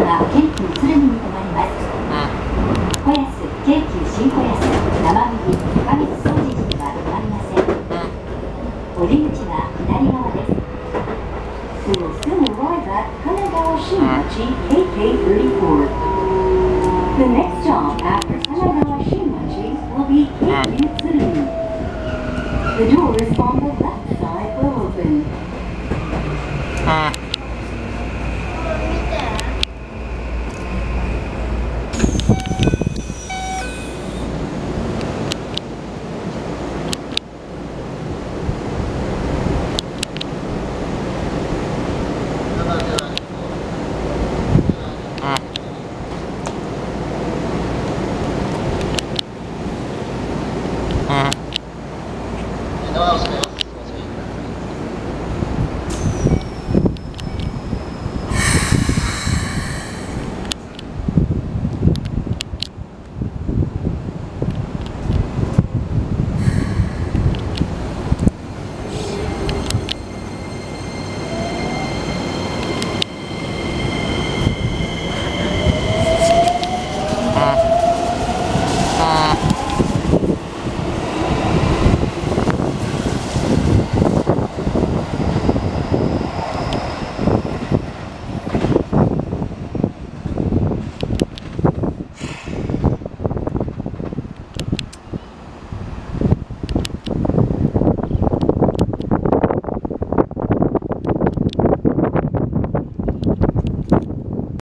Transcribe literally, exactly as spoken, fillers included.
は京急鶴見に停まります。小安、京急新小安、生麦、花月総持寺には停まりません。お出口は左側です。We will soon arrive at Kanagawa Shinmachi K K thirty-four. The next stop after Kanagawa Shinmachi will be Keikyu Tsurumi. The doors on the left side will open.